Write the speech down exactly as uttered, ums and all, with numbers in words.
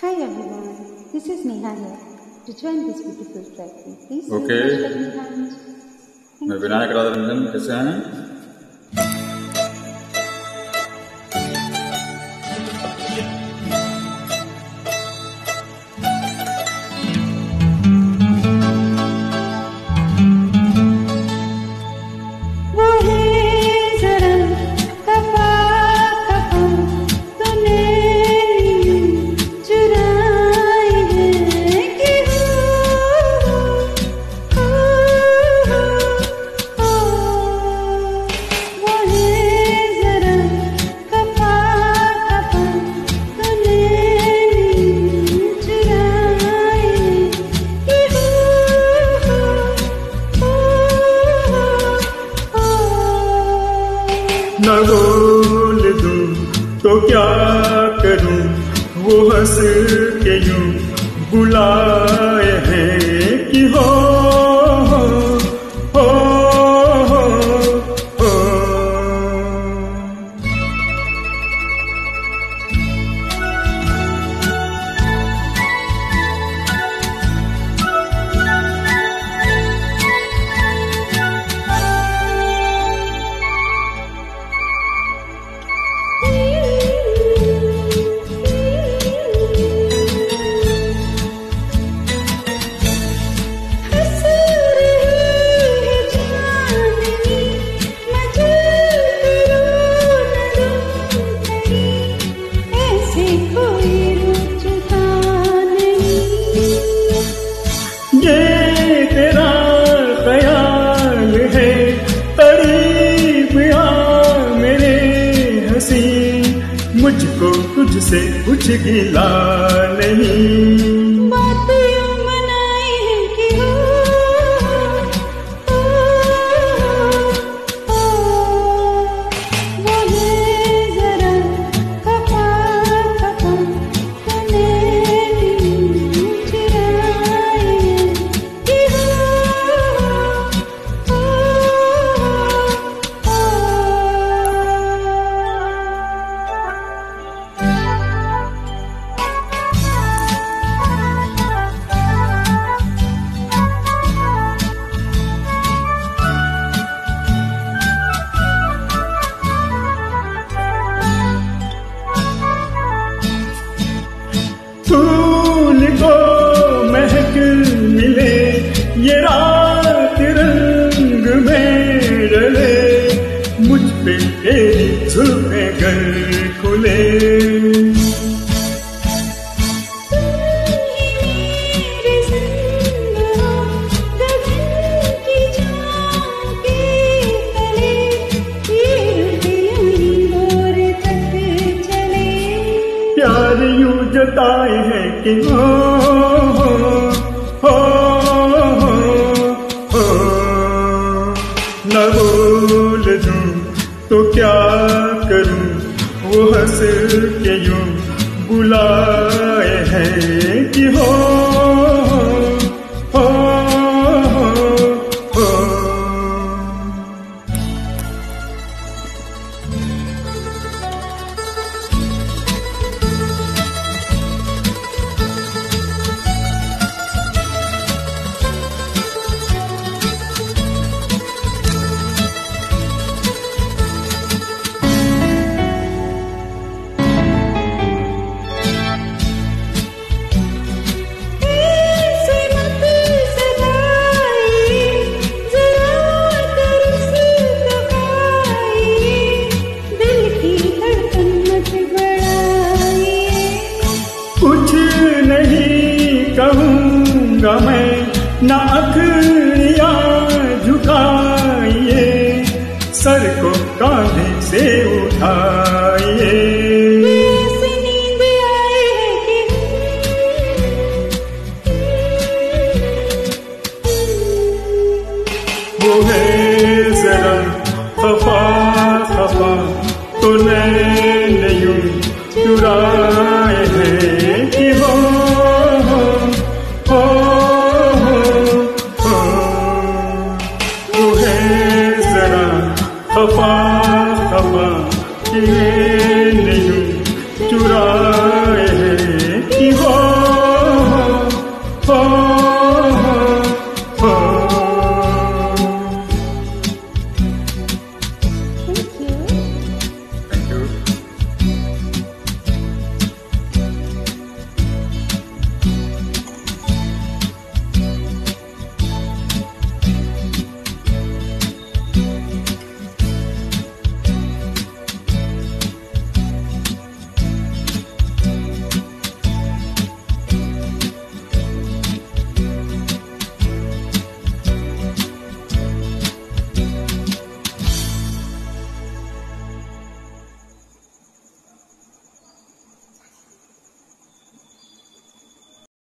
Hi everyone, this is Neha here. To join this beautiful track, please Okay. let me hand. मैं विनायक राधारंजन, कैसे हैं? न बोल दूं तो क्या करूं, वो हंस के यूं बुलाए हैं कि हो हो हो हो हो। मुझको तुझसे कुछ गिला नहीं, बात यूं मनाई है कि हो हो हो वो है जरा खफा खफा तूने चुराए कि हो हो हो। फूल को महक मिले ये रात रंग में डले, मुझ पे तेरी जुल्फें गर खुले। प्यार यूं जताए है कि हो हो हो हो हो। न बोल दूं तो क्या करूं, वो हंस के यूं बुलाए हैं कि हो हो हो हो। कुछ नहीं कहूँगा मैं, ना अखियाँ झुकाइए, सर को कांधे से उठा